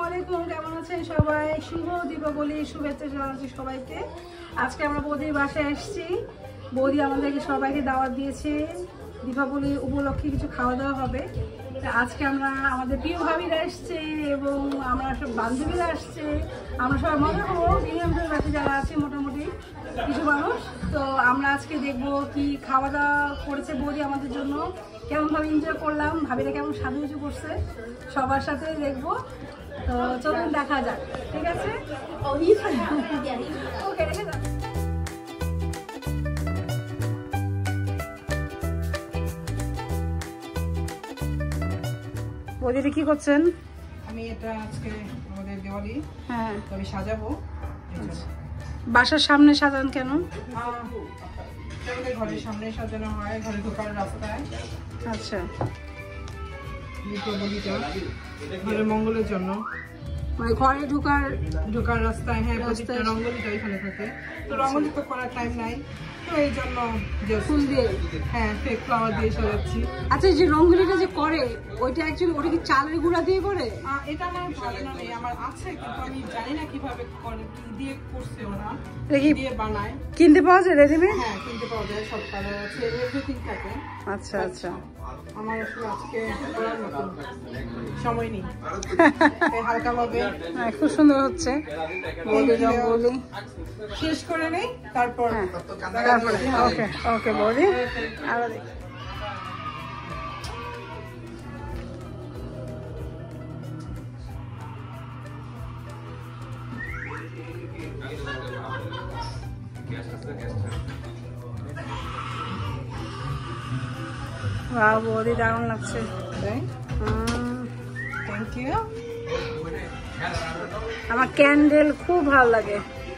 আলাইকুম, কেমন আছেন সবাই? শুভ দীপাবলি শুভেচ্ছা জানাচ্ছি সবাইকে। আজকে আমরা বৌদির বাসায় এসেছি। বৌদি আমাদেরকে সবাইকে দাওয়াত দিয়েছে, দীপাবলি উপলক্ষে কিছু খাওয়া দাওয়া হবে। আজকে আমরা আমাদের প্রিয় ভাবিরা এসছে এবং আমরা সব বান্ধবীরা আসছে। আমরা সবাই মজা করবো, বিনিয়মদের বাসে যারা আছে মোটামুটি কিছু মানুষ। তো আমরা আজকে দেখবো কি খাওয়া দাওয়া করেছে বৌদি আমাদের জন্য, কেমনভাবে এনজয় করলাম, ভাবিরা কেমন সাজুগুজু করছে সবার সাথে দেখবো। তো চলুন দেখা যাক, ঠিক আছে? ওকে, রেখে যাক। বৌদিটা কি করছেন? আমি এটা আজকে আমাদের দেওয়ালি, হ্যাঁ, আমি সাজাবো। বাসার সামনে সাজান কেন? ঘরের সামনে সাজানো হয়, ঘরে ঢোকার রাস্তায়। আচ্ছা, দীপাবলিটা ঘরের মঙ্গলের জন্য, মানে ঘরে ঢোকার রাস্তায়। হ্যাঁ, প্রত্যেকটা রঙ্গোলিটা এখানে থাকে। তো রঙ্গোলি তো করার টাইম নাই, তো এই জন্য ফুল দিয়ে, হ্যাঁ, ফেক ফ্লাওয়ার দিয়ে সাজাচ্ছি। আচ্ছা, যে রঙ্গোলিটা যে করে ওইটা অ্যাকচুয়ালি ওটা কি চালের গুঁড়া দিয়ে করে? এটা আমার ধারণা নেই, আমার আছে কিন্তু আমি জানি না কিভাবে করে, কি দিয়ে করছে ওরা, দিয়ে বানায়। কিনতে পাওয়া যায় রেডিমেড? হ্যাঁ, কিনতে পাওয়া যায়, সব কালার আছে, এভরিথিং থাকে। আচ্ছা আচ্ছা, আমার আসলে আজকে করার মতো সময় নেই, হালকা ভাবে খুব সুন্দর হচ্ছে। বৌদি রঙ্গোলি শেষ করে নেই, তারপর ওকে ওকে বৌদি আরো দেখি। বাহ, বৌদি দারুণ লাগছে। Thank you. আমার ক্যান্ডেল খুব ভালো লাগে।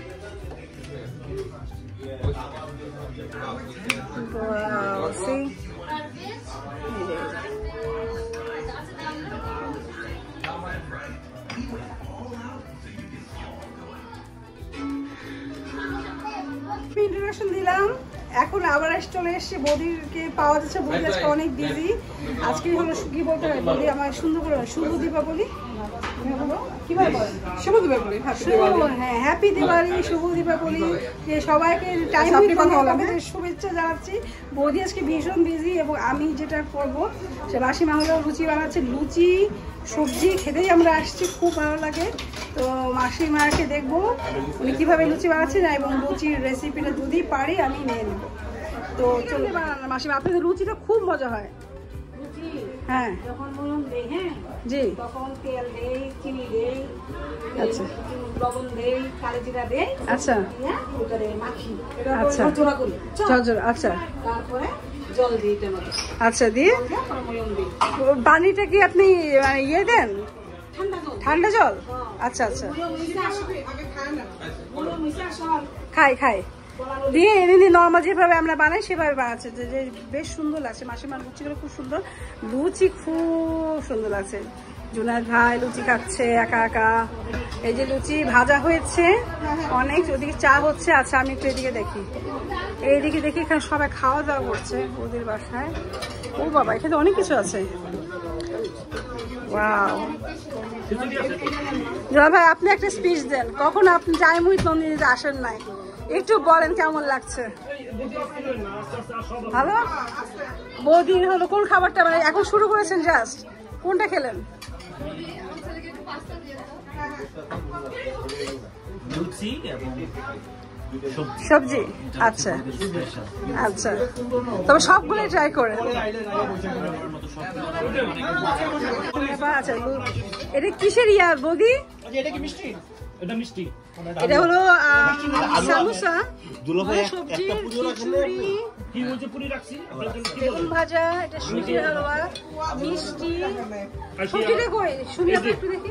ইন্ট্রোডাকশন দিলাম, এখন আবার চলে এসছে। বৌদিকে পাওয়া যাচ্ছে, বৌদি আজকে অনেক বিজি। আজকে হলো কি বলতে হয়, বৌদি আমার সুন্দর করে শুভ দীপাবলি, শুভ দীপাবলি, হ্যাঁ, হ্যাপি দিওয়ালি, শুভ দীপাবলি। যে সবাইকে টাইম শুভেচ্ছা জানাচ্ছি। বৌদি আজকে ভীষণ বিজি এবং আমি যেটা করবো সে মাসিমা হলো লুচি বানাচ্ছে। লুচি সবজি খেতেই আমরা আসছি, খুব ভালো লাগে। তো মাসিমাকে দেখবো উনি কীভাবে লুচি বানাচ্ছে না, এবং লুচির রেসিপিটা যদি পারি আমি নিয়ে নেব। তো চলে বানানো মাসিমা, আপনাদের লুচিটা খুব মজা হয়। হ্যাঁ, যখন মলম দেই, হ্যাঁ জি, তখন তেল দেই, চিনি দেই, আচ্ছা, লবণ দেই, কালো জিরা দেই, আচ্ছা, ওটারে মাখি, আচ্ছা, ঝরঝরা করি, ঝরঝরা, আচ্ছা, তারপরে জল দিই, টমেটো, আচ্ছা, দিয়ে মলম দিই। পানিটা কি আপনি মানে ইয়ে দেন? ঠান্ডা জল, আচ্ছা আচ্ছা, খাই দিয়ে এমনি নর্মাল যেভাবে আমরা বানাই সেভাবে বানাচ্ছে। যে বেশ সুন্দর লাগছে, মাসিমার লুচিগুলো খুব সুন্দর, লুচি খুব সুন্দর লাগছে। জুনার ভাই লুচি খাচ্ছে একা একা। এই যে লুচি ভাজা হয়েছে অনেক, ওদিকে চা হচ্ছে। আচ্ছা, আমি একটু এদিকে দেখি, এইদিকে দেখি, এখানে সবাই খাওয়া দাওয়া করছে ওদের বাসায়। ও বাবা, এখানে অনেক কিছু আছে। ওয়াও, জুনার ভাই আপনি একটা স্পিচ দেন, কখন আপনি যাই মুহিত নন্দিনীতে আসেন নাই, একটু বলেন কেমন লাগছে? ভালো। বৌদি হলো কোন খাবারটা মানে এখন শুরু করেছেন, জাস্ট কোনটা খেলেন? সবজি, আচ্ছা আচ্ছা, তবে সবগুলোই ট্রাই করেন। আচ্ছা, এটা কিসের ইয়া বৌদি? এটা হলো সামোসা, সবজি, বেগুন ভাজা, এটা সুজির হালুয়া, মিষ্টি। সবজিটা কই শুনি, আপনি একটু দেখি।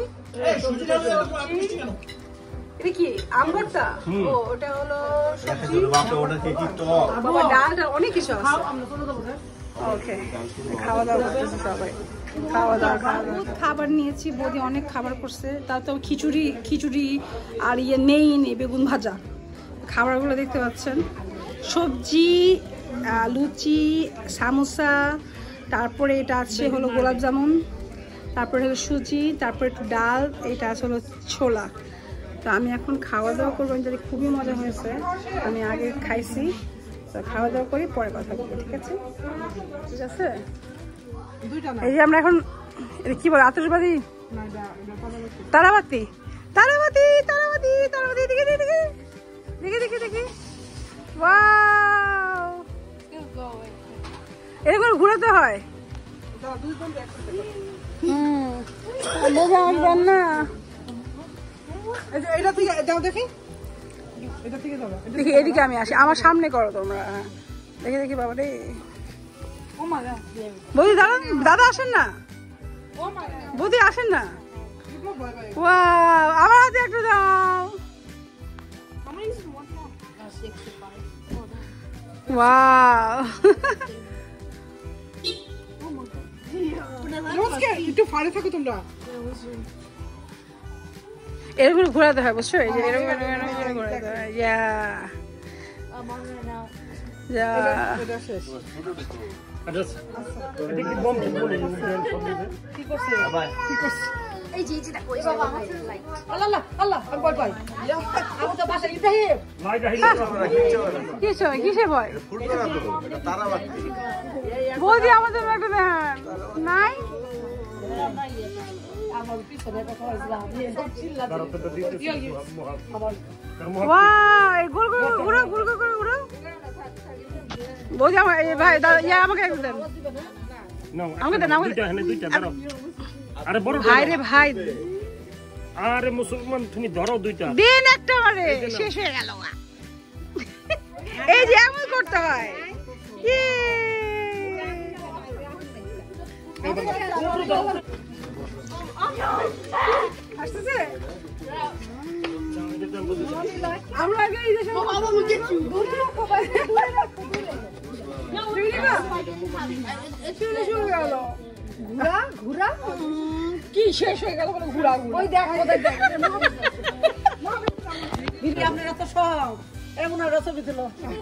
এটা কি আম ভর্তা? ও, ওটা হলো সবজি, বাবা ডালটা অনেক কিছু আছে। ওকে, খাওয়া দাওয়া করতেছে সবাই, খাবার নিয়েছি। বৌদি অনেক খাবার করছে, তার তো খিচুড়ি আর ইয়ে নেই বেগুন ভাজা। খাবারগুলো দেখতে পাচ্ছেন, সবজি, লুচি, সামোসা, তারপরে এটা আছে হলো গোলাপ জামুন, তারপরে হলো সুজি, তারপর একটু ডাল, এটা আছে হলো ছোলা। তো আমি এখন খাওয়া দাওয়া করবো, যদি খুবই মজা হয়েছে। আমি আগে খাইছি, তো খাওয়া দাওয়া করি, পরে কথা বলবো, ঠিক আছে? ঠিক আছে। এই যে আমরা এখন এটা কি বলে, আতশবাজি, তারাবাতি, তারাবাতি, তারাবাতি, তারাবাতি, দেখি দেখি দেখি দেখি দেখি, ওয়াও, এরকম ঘুরাতে হয়। আসবেন না, দেখি এদিকে আমি আসি, আমার সামনে করো তোমরা। দেখি দেখি বাবা রে, বৌদি দাঁড়ান, দাদা আসেন না, বৌদি আসেন না। ওয়াও, আমার হাতে একটু দাও। ওয়াও, একটু ফাড়ে থাকো তোমরা। এরকম ঘোরাতে হয়, বুঝছো? এই যে এরকম এরকম ঘোরাতে হয়। ইয়া ইয়া, কিসে ভয় বৌদি? আমাদের একটা দেখান নাই। বৌদি আমার ভাই আমাকে দেন, আমাকে দেন, ভাই রে ভাই, আরে মুসলমান তুমি ধরো দুইটা দিন একটা, আমারে শেষ হয়ে গেল। এই যে এমন করতে হয়। আমরা আগে এই দেশে ঘুরা ঘুরা কি শেষ হয়ে গেল, ঘুরা ঘুরা। ওই দেখ দিদি, আপনারা তো সব এমন ছবি দিল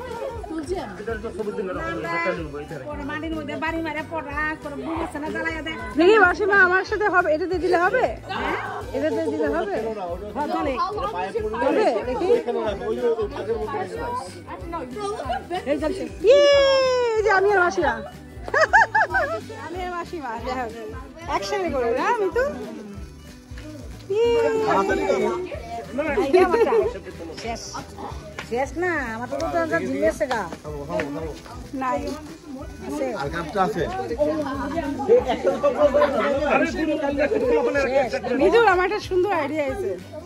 মাটির মধ্যে বাড়ি মারে পড়া করে বুঝছে না, জ্বালাইয়া দেয়। দেখি মাসিমা আমার সাথে হবে, এটাতে দিলে হবে, এটাতে দিলে হবে, হবে দেখি। যে আমি আর মাসিমা, আমি আর মাসিমা একসাথে করে না, আমি তো শেষ না, আমার তো জিনিস নাই। মিজুর, আমার একটা সুন্দর আইডিয়া আছে।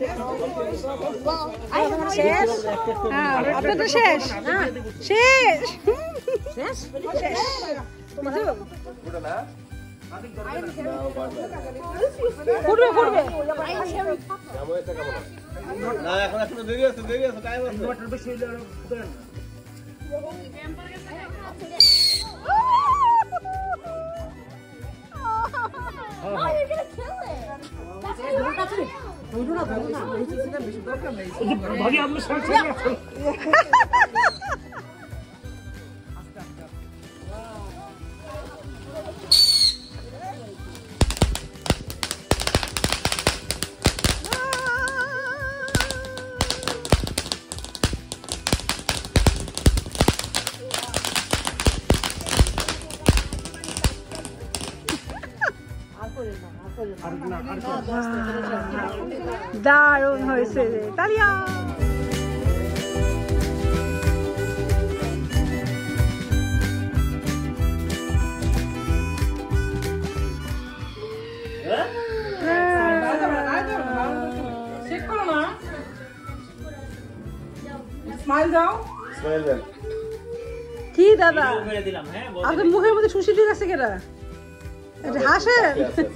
শেষ? হ্যাঁ, আপনার তো শেষ। শেষ শেষ শেষ। ফুটবে ফুটবে না, এখন দেরি আছে, টাইম আছে। ভাগে আপনি দারুণ হয়েছে রে, তালিয়া। কি দাদা, আপনার মুখের মধ্যে সুশি দিয়ে গেছে কেনা, হাসেন।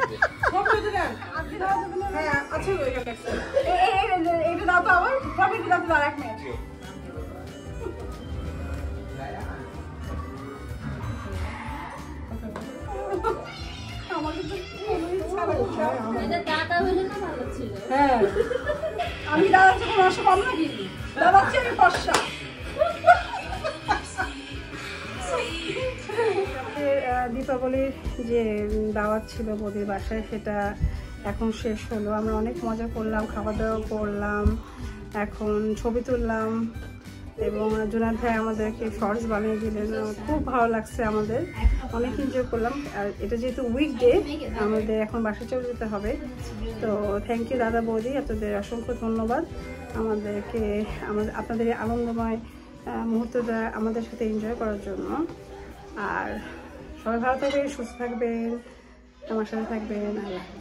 আমি দাদা থেকে নশো কম নাকি? দাদা হচ্ছে আমি ফর্সা। দীপাবলির যে দাওয়াত ছিল বৌদির বাসায় সেটা এখন শেষ হলো। আমরা অনেক মজা করলাম, খাওয়া দাওয়া করলাম, এখন ছবি তুললাম এবং জুনাদ ভাই আমাদেরকে শর্টস বানিয়ে দিলেন। খুব ভালো লাগছে, আমাদের অনেক এনজয় করলাম। আর এটা যেহেতু উইকডে, আমাদের এখন বাসায় চলে যেতে হবে। তো থ্যাংক ইউ দাদা বৌদি, আপনাদের অসংখ্য ধন্যবাদ আমাদেরকে আপনাদের এই আনন্দময় মুহূর্তটা আমাদের সাথে এনজয় করার জন্য। আর সবাই ভালো থাকবেন, সুস্থ থাকবেন, আমার সাথে থাকবেন। আল্লাহ।